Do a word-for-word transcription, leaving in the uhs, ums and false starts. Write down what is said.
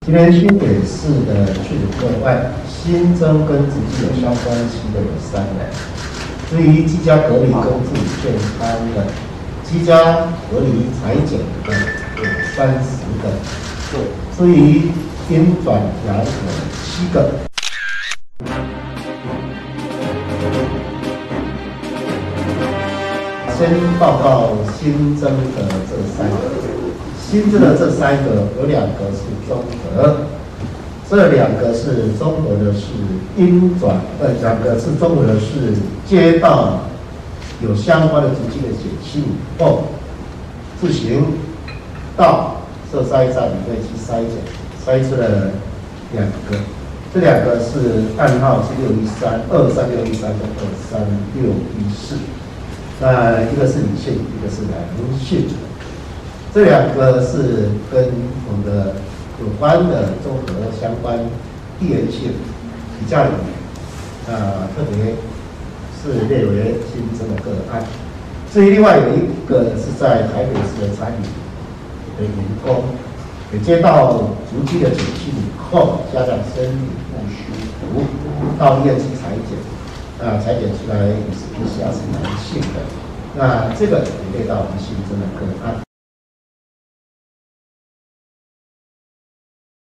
今天新北市的确诊个案新增跟足迹有相关系的有三人，至于居家隔离跟自己健康的，居家隔离裁剪的有三十个，至于阴转阳有七个。 先报告新增的这三个，新增的这三个有两个是综合，这两个是综合的是阴转，呃，两个是综合的是接到有相关的足迹的简讯以后，自行到设筛站里面去筛检，筛出了两个，这两个是暗号是六一三二三六一三跟二三六一四。 那一个是女性，一个是男性，这两个是跟我们的有关的综合相关地缘性比较有名，啊，特别是列为新增的个案。至于另外有一个是在台北市的餐饮的员工，也接到足迹的简讯以后，家长身体不舒服，到医院去裁剪。 啊，裁剪出来也是 P C R 是男性的，那这个也列到我们新增的个案。